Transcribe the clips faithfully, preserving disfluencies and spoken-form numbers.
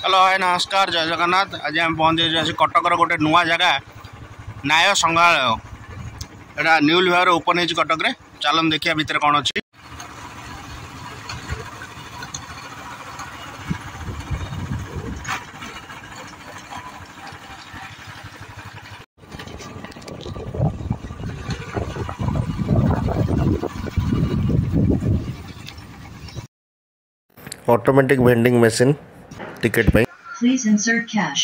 Hello hi नमस्कार जय जगन्नाथ। आज आम पहुँचे कटकर गोटे नुआ जगह न्याय संग्रहालय एटा न्यूली भाव ओपन हो कटक रे। चलन देखिया भितर कौन अच्छी। ऑटोमेटिक वेंडिंग मशीन टिकट पे Please insert cash.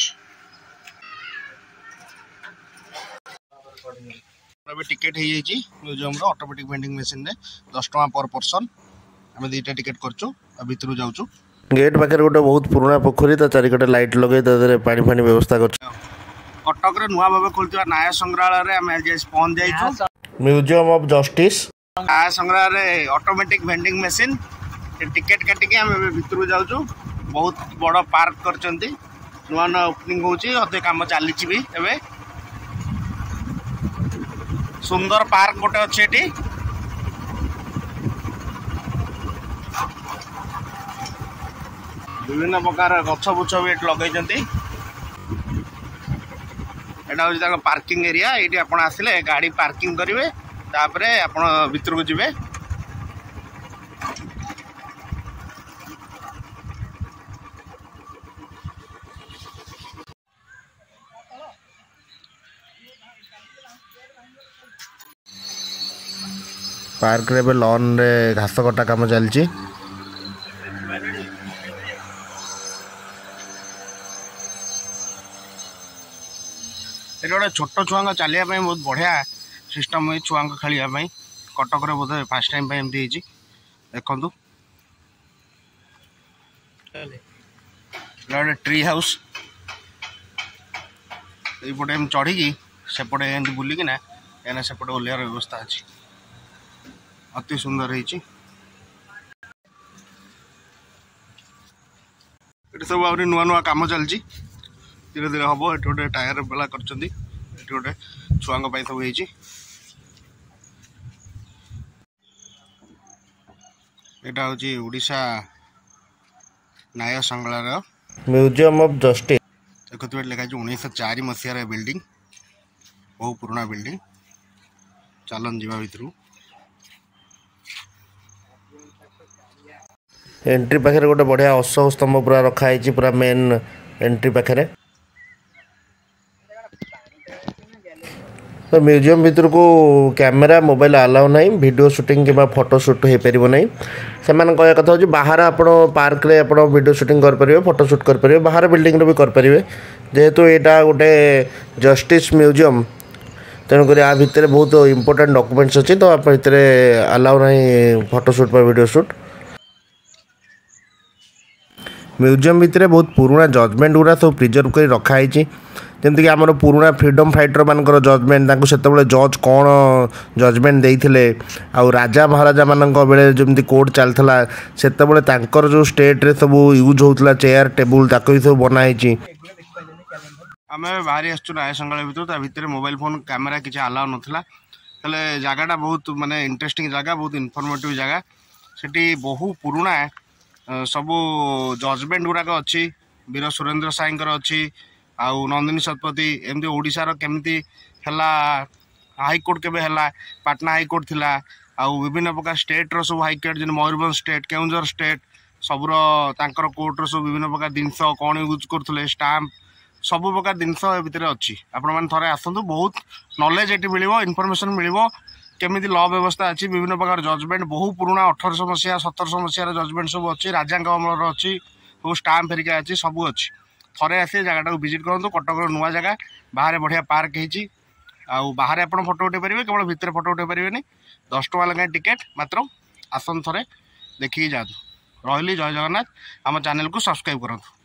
अबे टिकट हो जाइए म्यूजियम रो ऑटोमेटिक वेंडिंग मशीन रे दस टका पर पर्सन आम दुईटा टिकट करचु भितर जाऊँ। गेट पाखे गोटे बहुत पुराना पोखरी ता चारिकटे लाइट लगे पानी फानी व्यवस्था कर कटक रे नुआ भाव खोलता न्याय संग्रहालय रे आम आज पहुंच जाइए। म्यूजियम ऑफ जस्टिस न्याय संग्रहालय ऑटोमेटिक वेंडिंग मशीन टिकेट काटिकी आम भितर जाऊँ। बहुत बड़ पार्क करचंती नुआ नुआ ओपनिंग होची अधे काम चली भी एबे सुंदर पार्क गोटे अच्छे एटी विभिन्न प्रकार गछ बुछ भी लगे। एटा हूँ पार्किंग एरिया ये आप आसिले गाड़ी पार्किंग करेंगे तापर आप भीतर को जीवे। पार्क रे लॉन रे घास कटा काम चलची। गोटे छोट छुआ चलिया बहुत बढ़िया सिस्टम हुई छुआ खेल कटक रे बोधे फास्ट टाइम एमती देखु गोटे ट्री हाउस ये चढ़ी सेपटे एमती बुलिकिना एने सेपटे ओह्लार व्यवस्था अच्छी अति सुंदर है। सब आहरी नुआ नुआ कम चलती धीरे धीरे हम ये गोटे टायर बेला कर गोटे छुआ सब हो यहाँ हूँ ओडिशा न्याय संग्रहालय म्यूजियम ऑफ जस्टिस देखते लिखाई उन्नीस चार मसीह बिल्डिंग बहुत पुराना बिल्डिंग। चलन जीवा भितर एंट्री पाखे गोटे बढ़िया अशोक स्तंभ पूरा रखाई पूरा मेन एंट्री पाखे। तो म्यूजियम भीतर को कैमेरा मोबाइल अलाउ नहीं वीडियो शूटिंग कि फोटो शूट हो पार नहीं से कह कथा हूँ बाहर आप पार्क रे आप वीडियो शूटिंग करेंगे फोटो शूट करेंगे बाहर बिल्डिंग भी करेंगे जेहेतु यहाँ गोटे जस्टिस म्यूजियम तेणुक आ भितर बहुत इंपोर्टेंट डॉक्यूमेंट्स अच्छी तो आप भितर अलाउ नहीं photo shoot video shoot. Museum भितर बहुत पुराना जजमेंट गुरा सब प्रिजर्व कर रखाई जमीक आम पुराना फ्रीडम फाइटर मानकर जजमेंट से जज कौन जजमेंट देते आउ राजा महाराजा मान बेले जमी कोर्ट चलता से जो स्टेट रे सब यूज होता चेयर टेबुल ताक भी सब बनाई। आम बाहरी आसु न्याय संग्रहालय भर भितर मोबाइल फोन कैमेरा किसी अलाउ नाला जगटा बहुत माने इंटरेस्टिंग जगह बहुत इनफॉर्मेटिव जगह सेठी बहु पुराना सबू जजमेंट गुड़ाक अच्छी वीर सुरेंद्र साईंकर अच्छी आउ नंदिनी शतपथी एमती ओडिशार केमती हैला हाईकोर्ट केबे हैला पाटना हाईकोर्ट थिला आउ विभिन्न प्रकार स्टेट रो सब हाईकोर्ट जन मयूरभंज स्टेट केउंझर स्टेट सबुर तांकर कोर्ट रो सब विभिन्न प्रकार जिनस कौन यूज करथले स्टाम्प सब प्रकार जिनस भितर अच्छी आपण माने थरे आसंतु बहुत नॉलेज एटी मिलिबो इनफॉरमेशन मिलिबो केमिति लॉ व्यवस्था अच्छी विभिन्न प्रकार जजमेंट बहु पुराना अठरश मसीहा सतरश मसीहार जजमेंट सब अच्छी राजा अमलर अच्छी सब स्टाम्प फेरिका अच्छी सब अच्छी थरे आसी जगह विजिट करूँ। कटक नुआ जगह बाहर बढ़िया पार्क होती आउ बाहर आप फोटो उठे पारे केवल भितर फोटो उठे पारे दस टका लगे टिकेट मात्र आसन थे देखिए जातु रही जय जगन्नाथ आम चैनल को सब्सक्राइब करूँ।